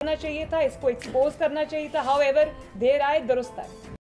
होना चाहिए था, इसको एक्सपोज करना चाहिए था। हाउएवर देर आए दुरुस्त आए।